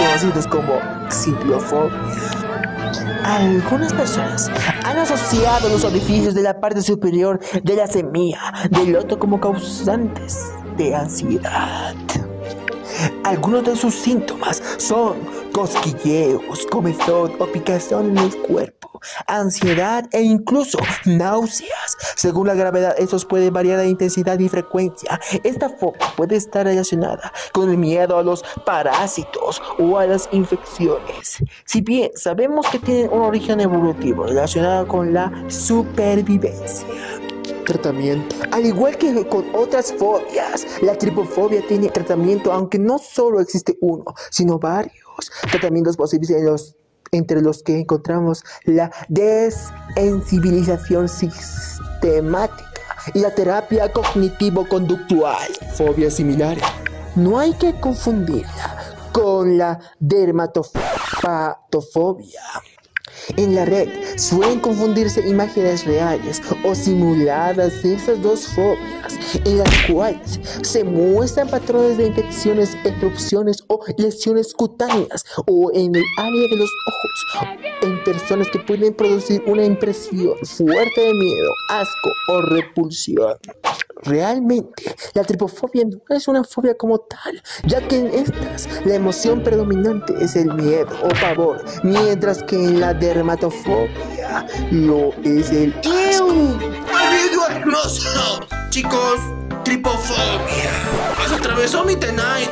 conocidos como ciclofobia. Algunas personas han asociado los orificios de la parte superior de la semilla del loto como causantes de ansiedad. Algunos de sus síntomas son cosquilleos, comezón o picazón en el cuerpo, ansiedad e incluso náuseas. Según la gravedad, estos pueden variar de intensidad y frecuencia. Esta fobia puede estar relacionada con el miedo a los parásitos o a las infecciones. Si bien sabemos que tienen un origen evolutivo relacionado con la supervivencia. Tratamiento. Al igual que con otras fobias, la tripofobia tiene tratamiento, aunque no solo existe uno, sino varios tratamientos posibles entre los que encontramos la desensibilización sistemática y la terapia cognitivo-conductual. Fobias similares. No hay que confundirla con la dermatofobia. En la red suelen confundirse imágenes reales o simuladas de esas dos fobias, en las cuales se muestran patrones de infecciones, erupciones o lesiones cutáneas o en el área de los ojos en personas que pueden producir una impresión fuerte de miedo, asco o repulsión. Realmente, la tripofobia no es una fobia como tal, ya que en estas la emoción predominante es el miedo o pavor, mientras que en la dermatofobia lo es el asco. ¡Amigo hermoso! Chicos, tripofobia. ¿Has atravesado mi tonight?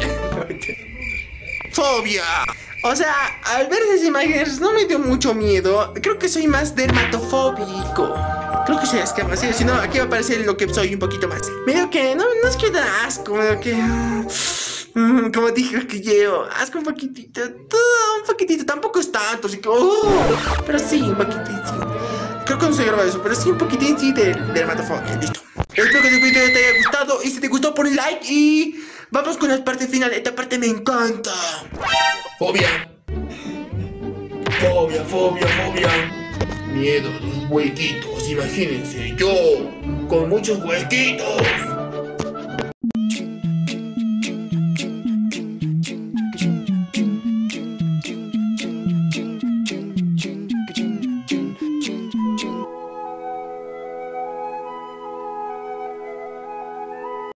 Fobia. O sea, al ver esas imágenes no me dio mucho miedo. Creo que soy más dermatofóbico. Creo que soy asqueroso. Si no, aquí va a aparecer lo que soy un poquito más. Medio que no es que da asco, medio que como dije que llevo, asco un poquitito. Tampoco es tanto, así que pero sí, un poquitito. Creo que no se graba eso, pero sí un poquitín sí de dermatofobia. Listo. Espero que este video te haya gustado. Y si te gustó, pon like y vamos con la parte final. Esta parte me encanta. Fobia. Miedo, los huequitos. Imagínense, yo con muchos huequitos.